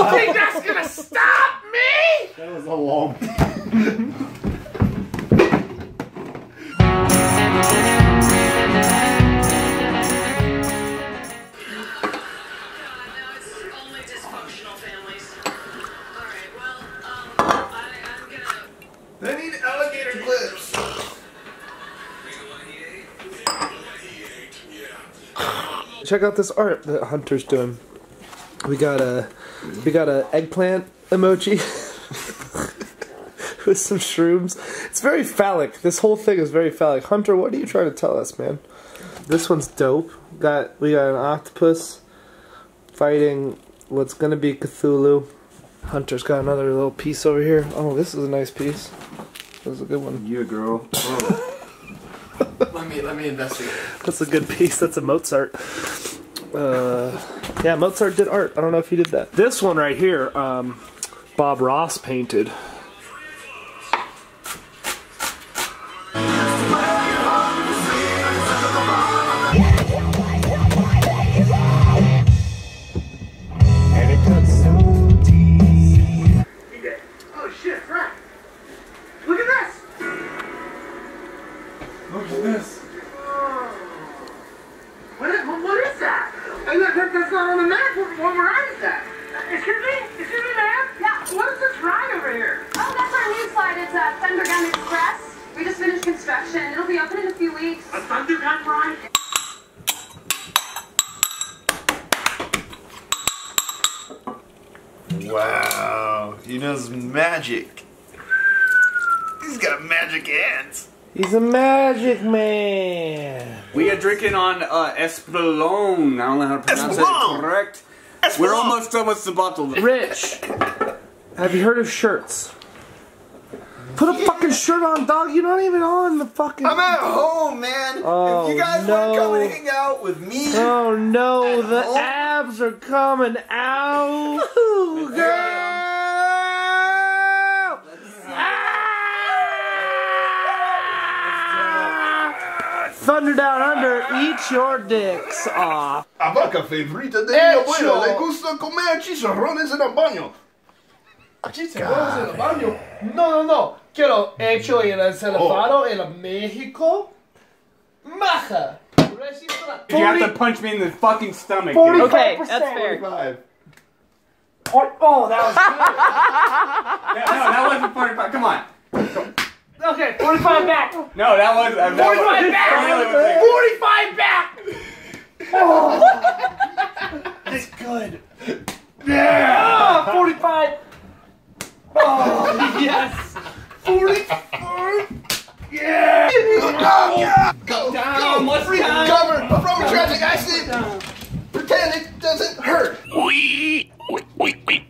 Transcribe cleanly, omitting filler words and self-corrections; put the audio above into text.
You think that's gonna stop me? That was a long. I need alligator clips. Check out this art that Hunter's doing. We got a eggplant emoji with some shrooms. It's very phallic. This whole thing is very phallic. Hunter, what are you trying to tell us, man? This one's dope. We got an octopus fighting what's gonna be Cthulhu. Hunter's got another little piece over here. Oh, this is a nice piece. That was a good one. Yeah, girl. Oh. Let me investigate. That's a good piece. That's a Mozart. Yeah, Mozart did art. I don't know if he did that. This one right here, Bob Ross painted. Wow, he knows magic. He's got magic hands. He's a magic man. We are drinking on Espelon. I don't know how to pronounce it correct. Espelon. We're almost done with the bottle. Rich, have you heard of shirts? Put a fucking shirt on, dog. You're not even on the fucking... I'm at home, man. Oh, if you guys want to come and hang out with me... Oh, no. The abs are coming out. Ooh, girl. Thunder Down Under, eat your dicks off. A vaca favorita de mi abuela le gusta comer chicharrones en el baño. ¿Chicharrones en el baño? No. Quiero hecho en el celofano en México. Maja. You have to punch me in the fucking stomach. Okay, that's fair. 45. Oh, that was good. No, that wasn't 45. Come on. Okay, 45 back. No, that was... 45 back. 45 back. Oh. That's good. Yeah. 45. Oh, yes. 45. Yeah. Go down. What's down? Recovered from a tragic accident. Pretend it doesn't hurt.